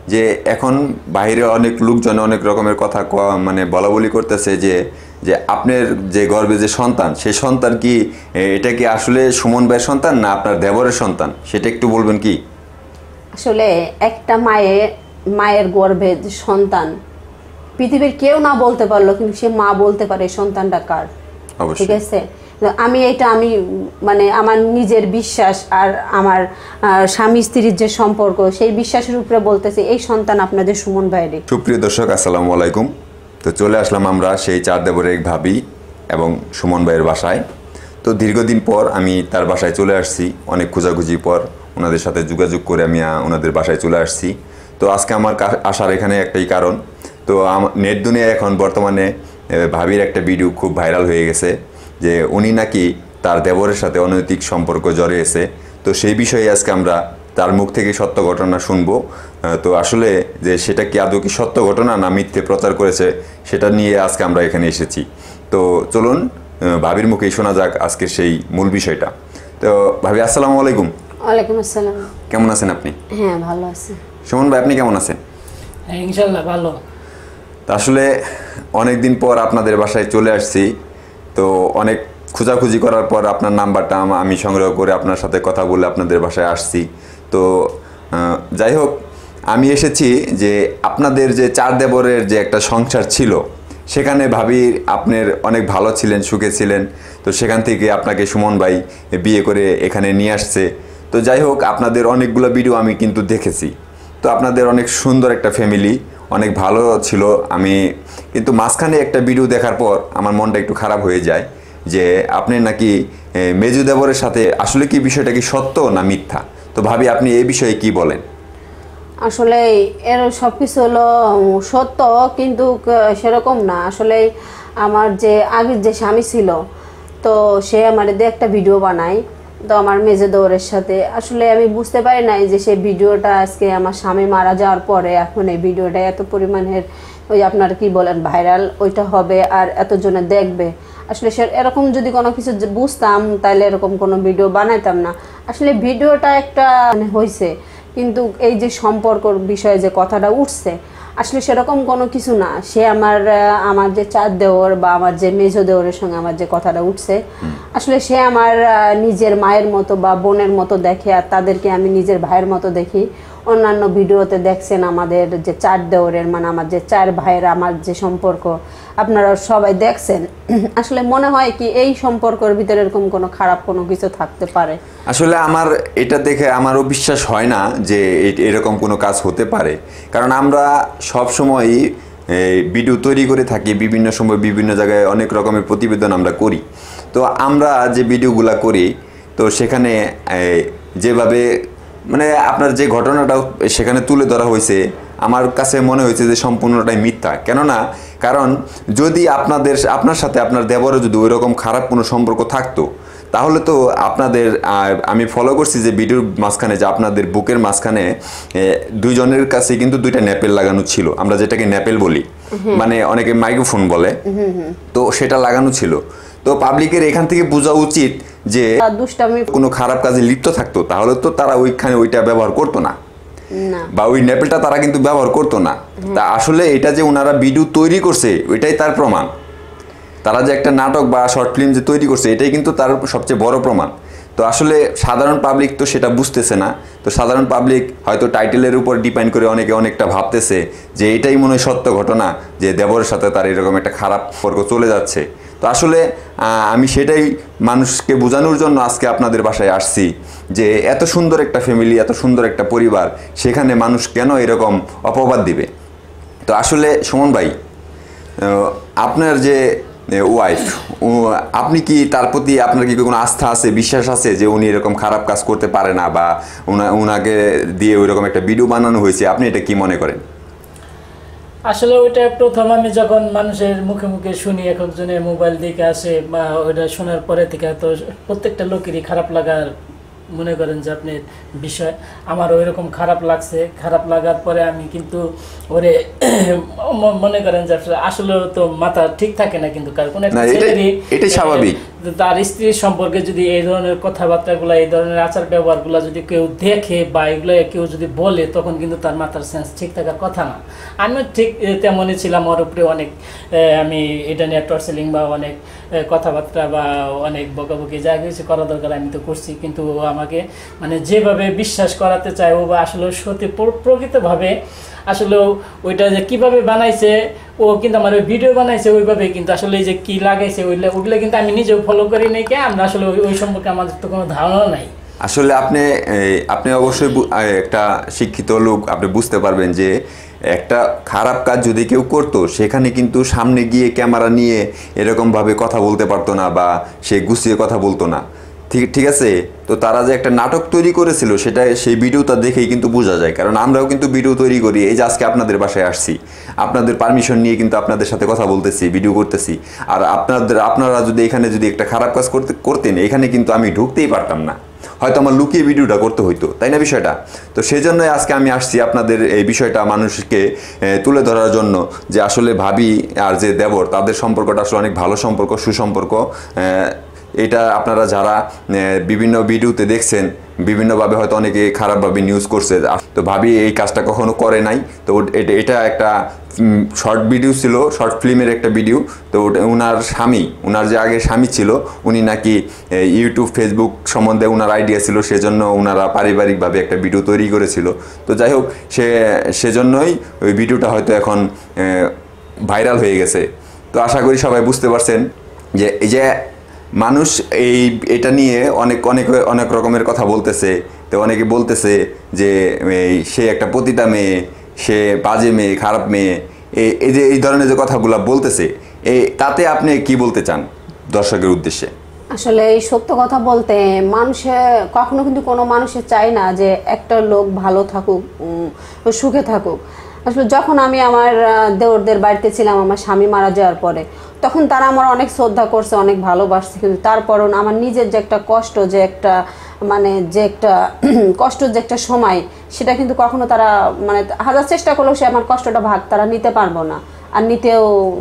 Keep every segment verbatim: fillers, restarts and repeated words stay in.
যে এখন বাইরে অনেক লোকজন অনেক রকমের কথা মানে বলা বলি করতেছে যে যে আপনার যে গর্ভে যে সন্তান সেই সন্তান কি এটা কি আসলে সুমন ভাইয়ের সন্তান না আপনার দেবরের সন্তান সেটা একটু বলবেন কি? আসলে একটা মায়ের মায়ের গর্ভে যে সন্তান পৃথিবীর কেউ না বলতে পারলো, কিন্তু সে মা বলতে পারে সন্তানটা কার। ঠিক আছে, আমি এটা আমি মানে আমার নিজের বিশ্বাস আর আমার স্বামী স্ত্রীর যে সম্পর্ক সেই বিশ্বাসের উপরে বলতেছি এই সন্তান আপনাদের সুমন ভাইয়েরই। সুপ্রিয় দর্শক, আসসালামু আলাইকুম। তো চলে আসলাম আমরা সেই চার দেবরের এক ভাবি এবং সুমন ভাইয়ের বাসায়। তো দীর্ঘদিন পর আমি তার বাসায় চলে আসছি, অনেক খোঁজাখুঁজি পর ওনাদের সাথে যোগাযোগ করে আমি ওনাদের বাসায় চলে আসছি। তো আজকে আমার আসার এখানে একটাই কারণ, তো নেট দুনিয়ায় এখন বর্তমানে ভাবির একটা ভিডিও খুব ভাইরাল হয়ে গেছে যে উনি নাকি তার দেবরের সাথে অনৈতিক সম্পর্ক জড়িয়েছে। তো সেই বিষয়ে আজকে আমরা তার মুখ থেকে সত্য ঘটনা শুনবো। তো আসলে যে সেটা কি আদৌ কি সত্য ঘটনা না মিথ্যে প্রচার করেছে সেটা নিয়ে আজকে আমরা এখানে এসেছি। তো চলুন ভাবির মুখেই শোনা যাক আজকে সেই মূল বিষয়টা। তো ভাবি, আসসালামু আলাইকুম। ওয়ালাইকুম আসসালাম। কেমন আছেন আপনি? হ্যাঁ, ভালো আছি। সুমন ভাই, আপনি কেমন আছেন? হ্যাঁ, ইনশাআল্লাহ ভালো। তা আসলে অনেক দিন পর আপনাদের বাসায় চলে আসছি। তো অনেক খোঁজাখুঁজি করার পর আপনার নাম্বারটা আমি সংগ্রহ করে আপনার সাথে কথা বলে আপনাদের বাসায় আসছি। তো যাই হোক, আমি এসেছি যে আপনাদের যে চার দেবরের যে একটা সংসার ছিল সেখানে ভাবি আপনার অনেক ভালো ছিলেন, সুখে ছিলেন। তো সেখান থেকে আপনাকে সুমন ভাই বিয়ে করে এখানে নিয়ে আসছে। তো যাই হোক, আপনাদের অনেকগুলো ভিডিও আমি কিন্তু দেখেছি। তো আপনাদের অনেক সুন্দর একটা ফ্যামিলি, অনেক ভালো ছিল। আমি কিন্তু মাঝখানে একটা ভিডিও দেখার পর আমার মনটা একটু খারাপ হয়ে যায় যে আপনি নাকি মেজু দেবরের সাথে, আসলে কি বিষয়টা কি সত্য না মিথ্যা? তো ভাবি, আপনি এই বিষয়ে কি বলেন? আসলে এর সব কিছু হলো সত্য, কিন্তু সেরকম না। আসলে আমার যে আগের যে স্বামী ছিল, তো সে আমার দিয়ে একটা ভিডিও বানায়, তো আমার মেজো দেওরের সাথে। আসলে আমি বুঝতে পারি নাই যে সেই ভিডিওটা আজকে আমার স্বামী মারা যাওয়ার পরে এখন এই ভিডিওটা এত পরিমাণের ওই আপনার কি বলেন ভাইরাল ওইটা হবে আর এতজনে দেখবে। আসলে সে এরকম যদি কোনো কিছু বুঝতাম তাহলে এরকম কোনো ভিডিও বানাইতাম না। আসলে ভিডিওটা একটা মানে হয়েছে, কিন্তু এই যে সম্পর্কর বিষয়ে যে কথাটা উঠছে আসলে সেরকম কোনো কিছু না। সে আমার আমার যে চার দেওর বা আমার যে মেজো দেওরের সঙ্গে আমার যে কথাটা উঠছে, আসলে সে আমার নিজের মায়ের মতো বা বোনের মতো দেখে, আর তাদেরকে আমি নিজের ভাইয়ের মতো দেখি। অন্যান্য ভিডিওতে দেখছেন আমাদের যে চার দেওরের মানে আমার যে চার ভাইয়ের আমার যে সম্পর্ক আপনারা সবাই দেখছেন। আসলে মনে হয় কি এই সম্পর্কের ভিতরে এরকম কোনো খারাপ কোনো কিছু থাকতে পারে? আসলে আমার এটা দেখে আমারও বিশ্বাস হয় না যে এরকম কোনো কাজ হতে পারে, কারণ আমরা সব সময় ভিডিও তৈরি করে থাকি, বিভিন্ন সময় বিভিন্ন জায়গায় অনেক রকমের প্রতিবেদন আমরা করি। তো আমরা যে ভিডিওগুলো করি তো সেখানে যেভাবে মানে আপনার যে ঘটনাটা সেখানে তুলে ধরা হয়েছে আমার কাছে মনে হয়েছে যে সম্পূর্ণটাই মিথ্যা। কেননা কারণ যদি আপনাদের আপনার সাথে আপনার দেবরে যদি ওই রকম খারাপ কোনো সম্পর্ক থাকতো তাহলে তো আপনাদের আমি ফলো করছি যে ভিডিওর মাঝখানে যে আপনাদের বুকের মাঝখানে দুইজনের কাছে কিন্তু দুইটা ন্যাপেল লাগানো ছিল, আমরা যেটাকে ন্যাপেল বলি, মানে অনেকে মাইক্রোফোন বলে, তো সেটা লাগানো ছিল। তো পাবলিকের এখান থেকে বোঝা উচিত যে কোনো খারাপ কাজে লিপ্ত থাকতো তাহলে তো তারা ওইখানে ওইটা ব্যবহার করতো না, বা ওই ন্যাপেলটা তারা কিন্তু ব্যবহার করতো না। তা আসলে এটা যে ওনারা ভিডিও তৈরি করছে ওইটাই তার প্রমাণ। তারা যে একটা নাটক বা শর্ট ফিল্ম যে তৈরি করছে এটাই কিন্তু তার সবচেয়ে বড় প্রমাণ। তো আসলে সাধারণ পাবলিক তো সেটা বুঝতেছে না। তো সাধারণ পাবলিক হয়তো টাইটেলের উপর ডিপেন্ড করে অনেকে অনেকটা ভাবতেছে যে এটাই মনে হয় সত্য ঘটনা, যে দেবরের সাথে তার এরকম একটা খারাপ সম্পর্ক চলে যাচ্ছে। তো আসলে আমি সেটাই মানুষকে বোঝানোর জন্য আজকে আপনাদের বাসায় আসছি যে এত সুন্দর একটা ফ্যামিলি, এত সুন্দর একটা পরিবার, সেখানে মানুষ কেন এরকম অপবাদ দিবে। তো আসলে সুমন ভাই, আপনার যে ওয়াইফ, আপনি কি তার প্রতি আপনার কি কোনো আস্থা আছে, বিশ্বাস আছে যে উনি এরকম খারাপ কাজ করতে পারে না, বা উনাকে দিয়ে ওইরকম একটা ভিডিও বানানো হয়েছে, আপনি এটা কি মনে করেন? আসলে ওইটা প্রথম আমি যখন মানুষের মুখে মুখে শুনি, একজনের মোবাইল দিকে আসে বা ওইটা শোনার পরে থেকে তো প্রত্যেকটা লোকেরই খারাপ লাগার মনে করেন যে আপনার বিষয়। আমার ওই রকম খারাপ লাগছে। খারাপ লাগার পরে আমি কিন্তু ওরে মনে করেন যে আসলে তো মাথা ঠিক থাকে না, কিন্তু কার কোন একটা ছেলেরই এটা স্বাভাবিক তার স্ত্রীর সম্পর্কে যদি এই ধরনের কথাবার্তাগুলো, এই ধরনের আচার ব্যবহারগুলো যদি কেউ দেখে বা এগুলো কেউ যদি বলে, তখন কিন্তু তার মাথার সেন্স ঠিক থাকার কথা না। আমিও ঠিক তেমনই ছিলাম, ওর উপরে অনেক আমি এটা নিয়ে টর্চেলিং বা অনেক কথাবার্তা বা অনেক বকাবকি যা কিছু করা দরকার আমি তো করছি, কিন্তু ও আমাকে মানে যেভাবে বিশ্বাস করাতে চায় ও, বা আসলে সত্যি প্রকৃতভাবে আসলে ওইটা যে কীভাবে বানাইছে, ও কিন্তু আমার ওই ভিডিও বানাইছে ওইভাবে, কিন্তু আসলে এই যে কী লাগাইছে ওইগুলো ওইগুলো কিন্তু আমি নিজেও ফলো করি নাই, কে আমরা আসলে ওই সম্পর্কে আমাদের তো কোনো ধারণা নাই। আসলে আপনি আপনি অবশ্যই একটা শিক্ষিত লোক, আপনি বুঝতে পারবেন যে একটা খারাপ কাজ যদি কেউ করতো, সেখানে কিন্তু সামনে গিয়ে ক্যামেরা নিয়ে এরকমভাবে কথা বলতে পারতো না বা সে গুছিয়ে কথা বলতো না। ঠিক ঠিক আছে, তো তারা যে একটা নাটক তৈরি করেছিল সেটা সেই ভিডিওটা দেখেই কিন্তু বোঝা যায়। কারণ আমরাও কিন্তু ভিডিও তৈরি করি, এই যে আজকে আপনাদের বাসায় আসছি, আপনাদের পারমিশন নিয়ে কিন্তু আপনাদের সাথে কথা বলতেছি, ভিডিও করতেছি। আর আপনাদের আপনারা যদি এখানে যদি একটা খারাপ কাজ করতে করতেন, এখানে কিন্তু আমি ঢুকতেই পারতাম না, হয়তো আমার লুকিয়ে ভিডিওটা করতে হইতো, তাই না বিষয়টা? তো সেই জন্যই আজকে আমি আসছি আপনাদের এই বিষয়টা মানুষকে তুলে ধরার জন্য, যে আসলে ভাবি আর যে দেবর তাদের সম্পর্কটা আসলে অনেক ভালো সম্পর্ক, সুসম্পর্ক। এটা আপনারা যারা বিভিন্ন ভিডিওতে দেখছেন, বিভিন্নভাবে হয়তো অনেকে খারাপভাবে নিউজ করছে, তো ভাবি এই কাজটা কখনো করে নাই। তো এটা এটা একটা শর্ট ভিডিও ছিল, শর্ট ফিল্মের একটা ভিডিও। তো ওনার স্বামী, ওনার যে আগে স্বামী ছিল, উনি নাকি ইউটিউব ফেসবুক সম্বন্ধে ওনার আইডিয়া ছিল, সেজন্য ওনারা পারিবারিকভাবে একটা ভিডিও তৈরি করেছিল। তো যাই হোক, সে সেজন্যই ওই ভিডিওটা হয়তো এখন ভাইরাল হয়ে গেছে। তো আশা করি সবাই বুঝতে পারছেন যে এই যে মানুষ এই এটা নিয়ে অনেক অনেক অনেক রকমের কথা বলতেছে। তো অনেকে বলতেছে যে সে একটা পতিতা মেয়ে, সে বাজে মেয়ে, খারাপ মেয়ে, এই যে এই ধরনের যে কথাগুলো বলতেছে, এই তাতে আপনি কি বলতে চান দর্শকের উদ্দেশ্যে? আসলে এই সত্য কথা বলতে, মানুষে কখনো কিন্তু কোনো মানুষে চায় না যে একটা লোক ভালো থাকুক, সুখে থাকুক। আসলে যখন আমি আমার দেওরদের বাড়িতে ছিলাম আমার স্বামী মারা যাওয়ার পরে, তখন তারা আমার অনেক শ্রদ্ধা করছে, অনেক ভালোবাসছে, কিন্তু তারপরও আমার নিজের যে একটা কষ্ট, যে একটা মানে যে একটা কষ্ট, যে একটা সময়, সেটা কিন্তু কখনো তারা মানে হাজার চেষ্টা করলেও সে আমার কষ্টটা ভাগ তারা নিতে পারবো না, আর নিতেও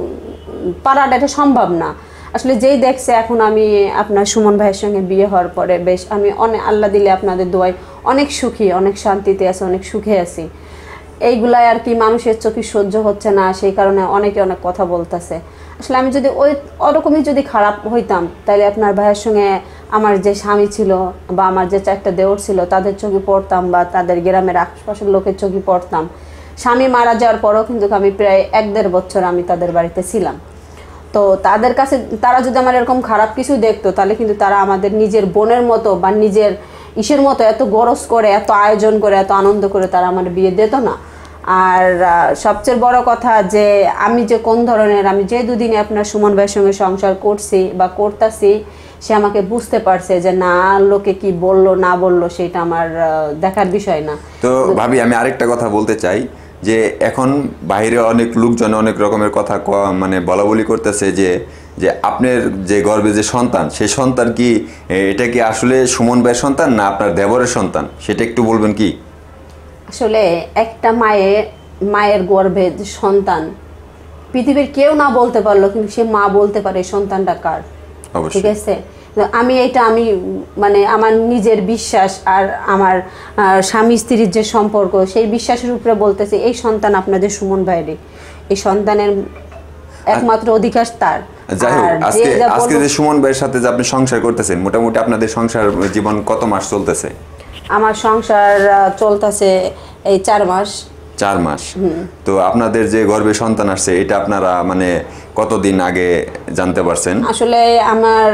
পারাটা এটা সম্ভব না। আসলে যেই দেখছে এখন আমি আপনার সুমন ভাইয়ের সঙ্গে বিয়ে হওয়ার পরে বেশ আমি অনেক আল্লাহ দিলে আপনাদের দোয়ায় অনেক সুখী, অনেক শান্তিতে আছি, অনেক সুখে আছি। এইগুলাই আর কি মানুষের চোখে সহ্য হচ্ছে না, সেই কারণে অনেকে অনেক কথা বলতেছে। আসলে আমি যদি ওই ওরকমই যদি খারাপ হইতাম, তাহলে আপনার ভাইয়ের সঙ্গে আমার যে স্বামী ছিল বা আমার যে চারটা দেওর ছিল তাদের চোখে পড়তাম, বা তাদের গ্রামের আশপাশের লোকের চোখে পড়তাম। স্বামী মারা যাওয়ার পরও কিন্তু আমি প্রায় এক দেড় বছর আমি তাদের বাড়িতে ছিলাম। তো তাদের কাছে তারা যদি আমার এরকম খারাপ কিছু দেখতো, তাহলে কিন্তু তারা আমাদের নিজের বোনের মতো বা নিজের ইসের মতো এত গরজ করে, এত আয়োজন করে, এত আনন্দ করে তারা আমার বিয়ে দিত না। আর সবচেয়ে বড় কথা যে আমি যে কোন ধরনের, আমি যে দুদিনে আপনার সুমন ভাইয়ের সঙ্গে সংসার করছি বা করতেছি, সে আমাকে বুঝতে পারছে যে না, লোকে কি বললো না বললো সেটা আমার দেখার বিষয় না। তো ভাবি আমি আরেকটা কথা বলতে চাই, যে এখন বাইরে অনেক লোকজন অনেক রকমের কথা মানে বলা বলি করতেছে যে যে আপনার যে গর্ভে যে সন্তান, সেই সন্তান কি এটা কি আসলে সুমন ভাইয়ের সন্তান না আপনার দেবরের সন্তান, সেটা একটু বলবেন কি? আসলে একটা মায়ের মায়ের গর্ভে যে সন্তান, পৃথিবীর কেউ না বলতে পারলো, কিন্তু সে মা বলতে পারে সন্তানটা কার। ঠিক আছে, আমি এটা আমি মানে আমার নিজের বিশ্বাস আর আমার স্বামী স্ত্রীর যে সম্পর্ক, সেই বিশ্বাসের উপরে বলতেছি এই সন্তান আপনাদের সুমন ভাইয়েরই, এই সন্তানের একমাত্র অধিকার তার। যাই হোক, আজকে আজকে যে সুমন ভাইয়ের সাথে যে আপনি সংসার করতেছেন, মোটামুটি আপনাদের সংসার জীবন কত মাস চলতেছে? আমার সংসার চলতেছে এই চার মাস। চার মাস। তো আপনাদের যে গর্ভে সন্তান আসছে, এটা আপনারা মানে কতদিন আগে জানতে পারছেন? আসলে আমার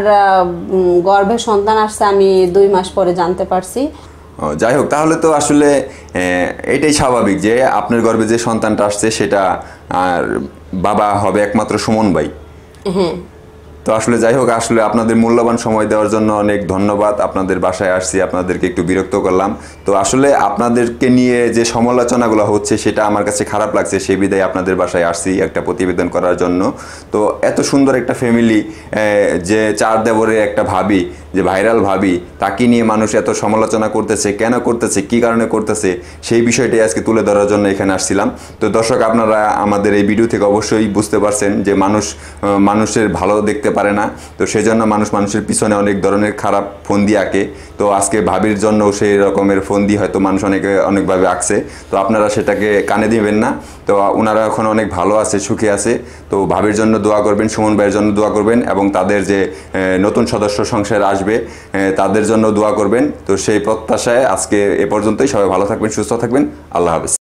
গর্ভে সন্তান আসছে আমি দুই মাস পরে জানতে পারছি। যাই হোক, তাহলে তো আসলে এটাই স্বাভাবিক যে আপনার গর্ভে যে সন্তানটা আসছে সেটা আর বাবা হবে একমাত্র সুমন ভাই। হ্যাঁ। তো আসলে যাই হোক, আসলে আপনাদের মূল্যবান সময় দেওয়ার জন্য অনেক ধন্যবাদ। আপনাদের বাসায় আসছি, আপনাদেরকে একটু বিরক্ত করলাম। তো আসলে আপনাদেরকে নিয়ে যে সমালোচনাগুলো হচ্ছে সেটা আমার কাছে খারাপ লাগছে, সেই বিধায় আপনাদের বাসায় আসছি একটা প্রতিবেদন করার জন্য। তো এত সুন্দর একটা ফ্যামিলি, যে চার দেবরের একটা ভাবি, যে ভাইরাল ভাবি তাকে নিয়ে মানুষ এত সমালোচনা করতেছে, কেন করতেছে, কি কারণে করতেছে, সেই বিষয়টাই আজকে তুলে ধরার জন্য এখানে আসছিলাম। তো দর্শক, আপনারা আমাদের এই ভিডিও থেকে অবশ্যই বুঝতে পারছেন যে মানুষ মানুষের ভালো দেখতে পারে না, তো সেজন্য মানুষ মানুষের পিছনে অনেক ধরনের খারাপ ফোন দিয়ে আঁকে। তো আজকে ভাবির জন্য সেই রকমের ফোন দিয়ে হয়তো মানুষ অনেকে অনেকভাবে আঁকছে, তো আপনারা সেটাকে কানে দিবেন না। তো ওনারা এখন অনেক ভালো আছে, সুখে আছে। তো ভাবির জন্য দোয়া করবেন, সুমন ভাইয়ের জন্য দোয়া করবেন, এবং তাদের যে নতুন সদস্য সংসারে আসবে তাদের জন্য দোয়া করবেন। তো সেই প্রত্যাশায় আজকে এ পর্যন্তই। সবাই ভালো থাকবেন, সুস্থ থাকবেন। আল্লাহ হাফেজ।